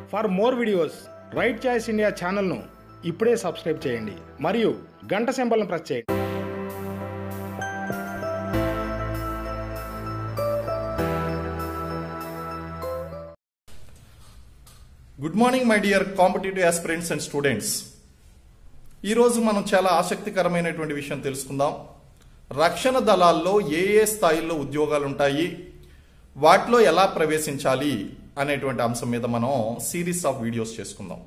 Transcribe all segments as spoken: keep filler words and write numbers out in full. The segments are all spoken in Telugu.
For more videos right choice India ఛానల్ను ఇప్పుడే సబ్స్క్రైబ్ చేయండి మరియు గంట సింబల్ను ప్రెస్ చేయండి. Good morning my dear competitive aspirants and students. ఈరోజు మనం చాలా ఆసక్తికరమైనటువంటి విషయం తెలుసుకుందాం. రక్షణ దళాల్లో ఏ ఏ స్థాయిల్లో ఉద్యోగాలు ఉంటాయి, వాటిలో ఎలా ప్రవేశించాలి అనేటువంటి అంశం మీద మనం సిరీస్ ఆఫ్ వీడియోస్ చేసుకుందాం.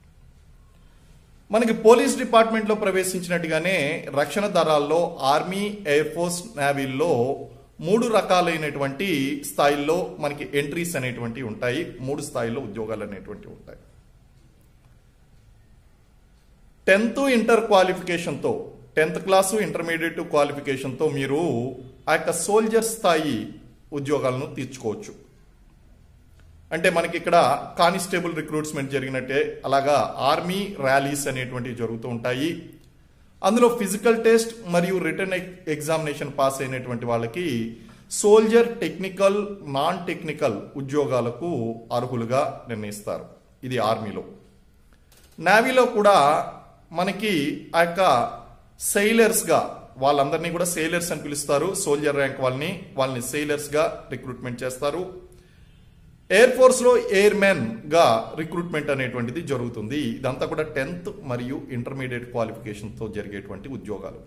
మనకి పోలీస్ డిపార్ట్మెంట్లో ప్రవేశించినట్టుగానే రక్షణ దళాల్లో ఆర్మీ, ఎయిర్ ఫోర్స్, నేవీల్లో మూడు రకాలైనటువంటి స్థాయిల్లో మనకి ఎంట్రీస్ అనేటువంటివి ఉంటాయి. మూడు స్థాయిల్లో ఉద్యోగాలు అనేటువంటివి ఉంటాయి. టెన్త్ ఇంటర్ క్వాలిఫికేషన్తో, టెన్త్ క్లాసు ఇంటర్మీడియట్ క్వాలిఫికేషన్తో మీరు ఆ యొక్క సోల్జర్ స్థాయి ఉద్యోగాలను తీర్చుకోవచ్చు. అంటే మనకి ఇక్కడ కానిస్టేబుల్ రిక్రూట్మెంట్ జరిగినట్టే అలాగా ఆర్మీ ర్యాలీస్ అనేటువంటివి జరుగుతూ ఉంటాయి. అందులో ఫిజికల్ టెస్ట్ మరియు రిటర్న్ ఎగ్జామినేషన్ పాస్ అయినటువంటి వాళ్ళకి సోల్జర్ టెక్నికల్, నాన్ టెక్నికల్ ఉద్యోగాలకు అర్హులుగా నిర్ణయిస్తారు. ఇది ఆర్మీలో. నేవీలో కూడా మనకి ఆ యొక్క సెయిలర్స్గా, వాళ్ళందరినీ కూడా సెయిలర్స్ అని పిలుస్తారు. సోల్జర్ ర్యాంక్ వాళ్ళని వాళ్ళని సెయిలర్స్గా రిక్రూట్మెంట్ చేస్తారు. ఎయిర్ ఫోర్స్లో ఎయిర్ మెన్ గా రిక్రూట్మెంట్ అనేటువంటిది జరుగుతుంది. ఇదంతా కూడా టెన్త్ మరియు ఇంటర్మీడియట్ క్వాలిఫికేషన్తో జరిగేటువంటి ఉద్యోగాలు.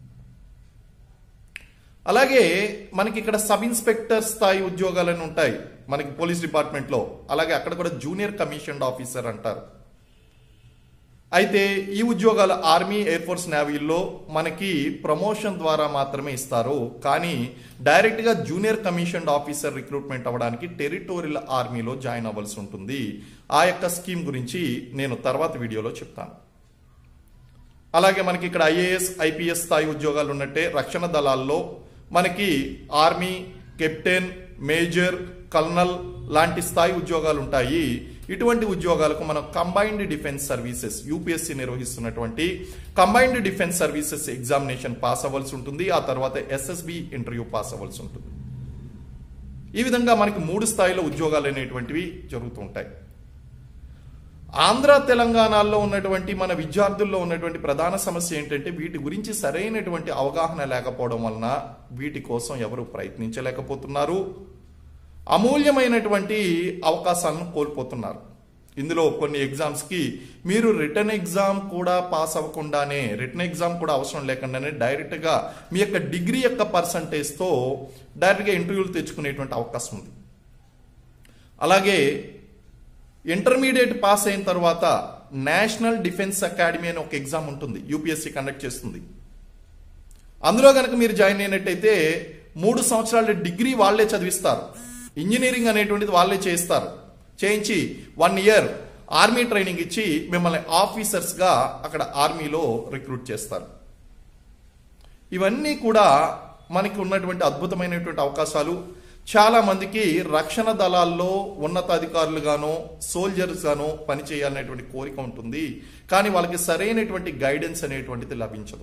అలాగే మనకి ఇక్కడ సబ్ ఇన్స్పెక్టర్ స్థాయి ఉద్యోగాలని ఉంటాయి మనకి పోలీస్ డిపార్ట్మెంట్లో. అలాగే అక్కడ కూడా జూనియర్ కమిషన్డ్ ఆఫీసర్ అంటారు. అయితే ఈ ఉద్యోగాలు ఆర్మీ, ఎయిర్ ఫోర్స్, నేవీల్లో మనకి ప్రమోషన్ ద్వారా మాత్రమే ఇస్తారు. కానీ డైరెక్ట్గా జూనియర్ కమిషన్డ్ ఆఫీసర్ రిక్రూట్మెంట్ అవ్వడానికి టెరిటోరియల్ ఆర్మీలో జాయిన్ అవ్వాల్సి ఉంటుంది. ఆ యొక్క స్కీమ్ గురించి నేను తర్వాత వీడియోలో చెప్తాను. అలాగే మనకి ఇక్కడ ఐఏఎస్, ఐపీఎస్ స్థాయి ఉద్యోగాలు ఉన్నట్టే రక్షణ దళాల్లో మనకి ఆర్మీ, కెప్టెన్, మేజర్, కల్నల్ లాంటి స్థాయి ఉద్యోగాలు ఉంటాయి. ఇటువంటి ఉద్యోగాలకు మనం కంబైన్డ్ డిఫెన్స్ సర్వీసెస్, యూపీఎస్సీ నిర్వహిస్తున్నటువంటి combined defence services examination pass అవ్వాల్సి ఉంటుంది. ఆ తర్వాత ఎస్ఎస్బి ఇంటర్వ్యూ పాస్ అవ్వాల్సి ఉంటుంది. ఈ విధంగా మనకి మూడు స్థాయిలో ఉద్యోగాలు అనేటువంటివి జరుగుతూ ఉంటాయి. ఆంధ్ర, తెలంగాణలో ఉన్నటువంటి మన విద్యార్థుల్లో ఉన్నటువంటి ప్రధాన సమస్య ఏంటంటే వీటి గురించి సరైనటువంటి అవగాహన లేకపోవడం వలన వీటి కోసం ఎవరు ప్రయత్నించలేకపోతున్నారు. అమూల్యమైనటువంటి అవకాశాలను కోల్పోతున్నారు. ఇందులో కొన్ని ఎగ్జామ్స్కి మీరు రిటర్న్ ఎగ్జామ్ కూడా పాస్ అవ్వకుండానే, రిటర్న్ ఎగ్జామ్ కూడా అవసరం లేకుండానే డైరెక్ట్గా మీ యొక్క డిగ్రీ యొక్క పర్సంటేజ్తో డైరెక్ట్గా ఇంటర్వ్యూలు తెచ్చుకునేటువంటి అవకాశం ఉంది. అలాగే ఇంటర్మీడియట్ పాస్ అయిన తర్వాత నేషనల్ డిఫెన్స్ అకాడమీ అని ఒక ఎగ్జామ్ ఉంటుంది, యూపీఎస్సీ కండక్ట్ చేస్తుంది. అందులో కనుక మీరు జాయిన్ అయినట్టయితే మూడు సంవత్సరాల డిగ్రీ వాళ్లే చదివిస్తారు. ఇంజనీరింగ్ అనేటువంటిది వాళ్ళే చేయిస్తారు. చేయించి వన్ ఇయర్ ఆర్మీ ట్రైనింగ్ ఇచ్చి మిమ్మల్ని ఆఫీసర్స్గా అక్కడ ఆర్మీలో రిక్రూట్ చేస్తారు. ఇవన్నీ కూడా మనకి ఉన్నటువంటి అద్భుతమైనటువంటి అవకాశాలు. చాలా మందికి రక్షణ దళాల్లో ఉన్నతాధికారులుగానో సోల్జర్స్ గానో పనిచేయాలనేటువంటి కోరిక ఉంటుంది. కానీ వాళ్ళకి సరైనటువంటి గైడెన్స్ అనేటువంటిది లభించదు.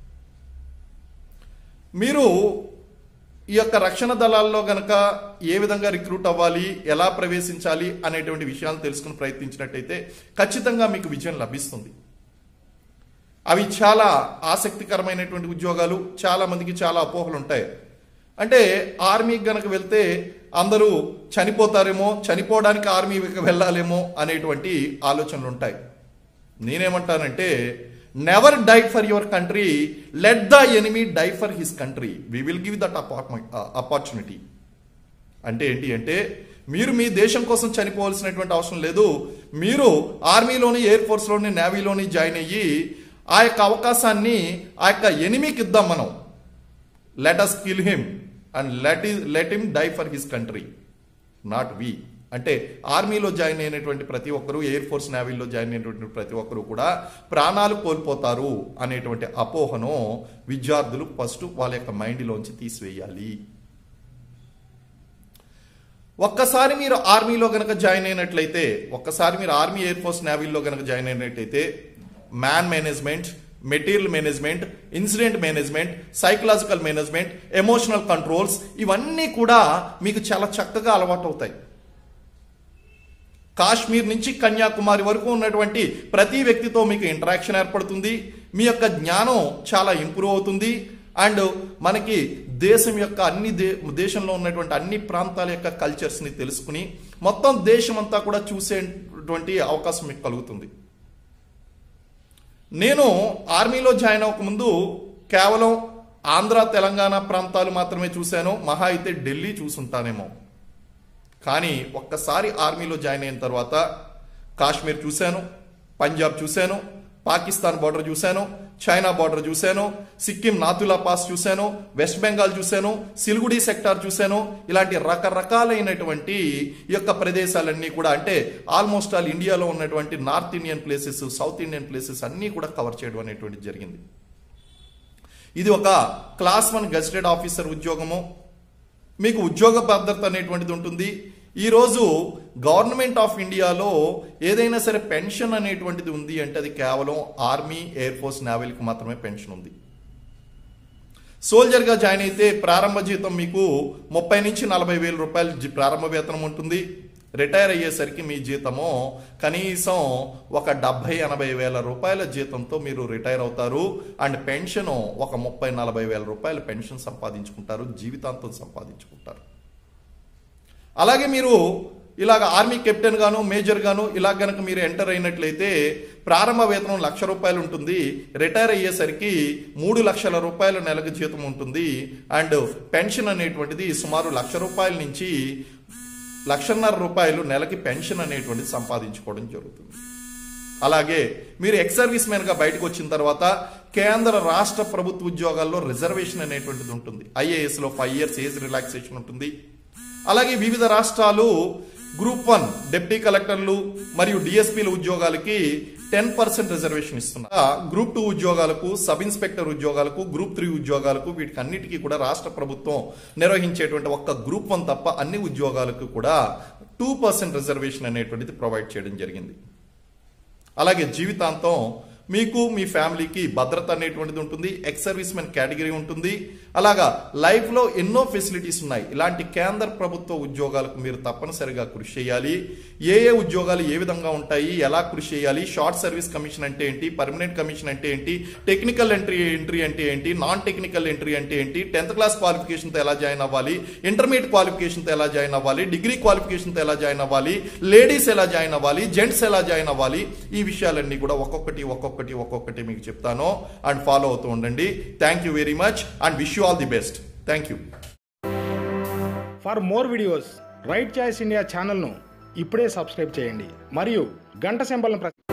మీరు ఈ యొక్క రక్షణ దళాల్లో గనక ఏ విధంగా రిక్రూట్ అవ్వాలి, ఎలా ప్రవేశించాలి అనేటువంటి విషయాలు తెలుసుకుని ప్రయత్నించినట్టయితే ఖచ్చితంగా మీకు విజయం లభిస్తుంది. అవి చాలా ఆసక్తికరమైనటువంటి ఉద్యోగాలు. చాలా మందికి చాలా అపోహలు ఉంటాయి. అంటే ఆర్మీకి గనక వెళ్తే అందరూ చనిపోతారేమో, చనిపోవడానికి ఆర్మీకి వెళ్ళాలేమో అనేటువంటి ఆలోచనలు ఉంటాయి. నేనేమంటానంటే never die for your country, let the enemy die for his country, we will give that opportunity. అంటే ఏంటి అంటే మీరు మీ దేశం కోసం చనిపోవాల్సినటువంటి అవసరం లేదు. మీరు ఆర్మీలోని, ఎయిర్ ఫోర్స్లోని, నేవీలోని జాయిన్ అయ్యి ఆ యొక్క అవకాశాన్ని ఆ యొక్క ఎనిమీకి ఇద్దాం మనం. Let us kill him and let let him die for his country, not we. అంటే ఆర్మీలో జాయిన్ అయినటువంటి ప్రతి ఒక్కరూ, ఎయిర్ ఫోర్స్, నేవీలో జాయిన్ అయినటువంటి ప్రతి ఒక్కరూ కూడా ప్రాణాలు కోల్పోతారు అనేటువంటి అపోహను విద్యార్థులు ఫస్ట్ వాళ్ళ యొక్క మైండ్లోంచి తీసివేయాలి. ఒక్కసారి మీరు ఆర్మీలో గనక జాయిన్ అయినట్లయితే, ఒక్కసారి మీరు ఆర్మీ, ఎయిర్ ఫోర్స్, నేవీలో గనక జాయిన్ అయినట్లయితే man management, material management, incident management, psychological management, emotional controls, ఇవన్నీ కూడా మీకు చాలా చక్కగా అలవాటు అవుతాయి. కాశ్మీర్ నుంచి కన్యాకుమారి వరకు ఉన్నటువంటి ప్రతి వ్యక్తితో మీకు ఇంటరాక్షన్ ఏర్పడుతుంది. మీ యొక్క జ్ఞానం చాలా ఇంప్రూవ్ అవుతుంది. అండ్ మనకి దేశం యొక్క అన్ని దే దేశంలో ఉన్నటువంటి అన్ని ప్రాంతాల యొక్క కల్చర్స్ని తెలుసుకుని మొత్తం దేశం అంతా కూడా చూసేటువంటి అవకాశం మీకు కలుగుతుంది. నేను ఆర్మీలో జాయిన్ అవ్వకముందు కేవలం ఆంధ్ర తెలంగాణ ప్రాంతాలు మాత్రమే చూశాను, మహా అయితే ఢిల్లీ చూసుంటానేమో. కానీ ఒక్కసారి ఆర్మీలో జాయిన్ అయిన తర్వాత కాశ్మీర్ చూశాను, పంజాబ్ చూశాను, పాకిస్తాన్ బార్డర్ చూశాను, చైనా బార్డర్ చూశాను, సిక్కిం నాతులా పాస్ చూశాను, వెస్ట్ బెంగాల్ చూశాను, సిల్గుడి సెక్టార్ చూశాను. ఇలాంటి రకరకాలైనటువంటి ఈ యొక్క ప్రదేశాలన్నీ కూడా అంటే ఆల్మోస్ట్ ఆల్ ఇండియాలో ఉన్నటువంటి north Indian places, south Indian places అన్నీ కూడా కవర్ చేయడం అనేటువంటిది జరిగింది. ఇది ఒక క్లాస్ వన్ గెజిటెడ్ ఆఫీసర్ ఉద్యోగము. మీకు ఉద్యోగ భద్రత అనేటువంటిది ఉంటుంది. ఈరోజు గవర్నమెంట్ ఆఫ్ ఇండియాలో ఏదైనా సరే పెన్షన్ అనేటువంటిది ఉంది అంటే అది కేవలం ఆర్మీ, ఎయిర్ ఫోర్స్, నేవల్కి మాత్రమే పెన్షన్ ఉంది. సోల్జర్గా జాయిన్ అయితే ప్రారంభ జీతం మీకు ముప్పై నుంచి నలభై వేల రూపాయలు ప్రారంభ వేతనం ఉంటుంది. రిటైర్ అయ్యేసరికి మీ జీతము కనీసం ఒక డెబ్బై ఎనభై వేల రూపాయల జీతంతో మీరు రిటైర్ అవుతారు. అండ్ పెన్షన్ ఒక ముప్పై నలభై వేల రూపాయల పెన్షన్ సంపాదించుకుంటారు, జీవితాంతం సంపాదించుకుంటారు. అలాగే మీరు ఇలాగ ఆర్మీ కెప్టెన్ గాను, మేజర్ గాను ఇలా గనక మీరు ఎంటర్ అయినట్లయితే ప్రారంభ వేతనం లక్ష రూపాయలు ఉంటుంది. రిటైర్ అయ్యేసరికి మూడు లక్షల రూపాయల నెలకు జీతం ఉంటుంది. అండ్ పెన్షన్ అనేటువంటిది సుమారు లక్ష రూపాయల నుంచి లక్షన్నర రూపాయలు నెలకి పెన్షన్ అనేటువంటిది సంపాదించుకోవడం జరుగుతుంది. అలాగే మీరు ఎక్స్ సర్వీస్ మెన్గా బయటకు వచ్చిన తర్వాత కేంద్ర రాష్ట్ర ప్రభుత్వ ఉద్యోగాల్లో రిజర్వేషన్ అనేటువంటిది ఉంటుంది. ఐఏఎస్లో ఫైవ్ ఇయర్స్ ఏజ్ రిలాక్సేషన్ ఉంటుంది. అలాగే వివిధ రాష్ట్రాలు గ్రూప్ వన్ డిప్యూటీ కలెక్టర్లు మరియు డిఎస్పీల ఉద్యోగాలకి టెన్ పర్సెంట్ రిజర్వేషన్ ఇస్తున్నారు. గ్రూప్ టూ ఉద్యోగాలకు, సబ్ ఇన్స్పెక్టర్ ఉద్యోగాలకు, గ్రూప్ త్రీ ఉద్యోగాలకు వీటికి అన్నిటికీ కూడా రాష్ట్ర ప్రభుత్వం నిర్వహించేటువంటి ఒక్క గ్రూప్ వన్ తప్ప అన్ని ఉద్యోగాలకు కూడా టూ పర్సెంట్ రిజర్వేషన్ అనేటువంటిది ప్రొవైడ్ చేయడం జరిగింది. అలాగే జీవితాంతం మీకు మీ ఫ్యామిలీకి భద్రత అనేటువంటిది ఉంటుంది. ఎక్స్ సర్వీస్ మెన్ కేటగిరీ ఉంటుంది. అలాగా లైఫ్లో ఎన్నో ఫెసిలిటీస్ ఉన్నాయి. ఇలాంటి కేంద్ర ప్రభుత్వ ఉద్యోగాలకు మీరు తప్పనిసరిగా కృషి చేయాలి. ఏ ఏ ఉద్యోగాలు ఏ విధంగా ఉంటాయి, ఎలా కృషి చేయాలి, షార్ట్ సర్వీస్ కమిషన్ అంటే ఏంటి, పర్మనెంట్ కమిషన్ అంటే ఏంటి, టెక్నికల్ ఎంట్రీ ఎంట్రీ అంటే ఏంటి, నాన్ టెక్నికల్ ఎంట్రీ అంటే ఏంటి, టెన్త్ క్లాస్ క్వాలిఫికేషన్తో ఎలా జాయిన్ అవ్వాలి, ఇంటర్మీడియట్ క్వాలిఫికేషన్తో ఎలా జాయిన్ అవ్వాలి, డిగ్రీ క్వాలిఫికేషన్తో ఎలా జాయిన్ అవ్వాలి, లేడీస్ ఎలా జాయిన్ అవ్వాలి, జెంట్స్ ఎలా జాయిన్ అవ్వాలి, ఈ విషయాలన్నీ కూడా ఒక్కొక్కటి ఒక్కొక్కటి ఒక్కొక్కటి మీకు చెప్తాను. అండ్ ఫాలో అవుతూ ఉండండి. Thank you very much and wish you all the best. Thank you. For more videos right choice India ఛానల్ను ఇప్పుడే సబ్స్క్రైబ్ చేయండి మరియు గంట సింబల్ను ప్రెస్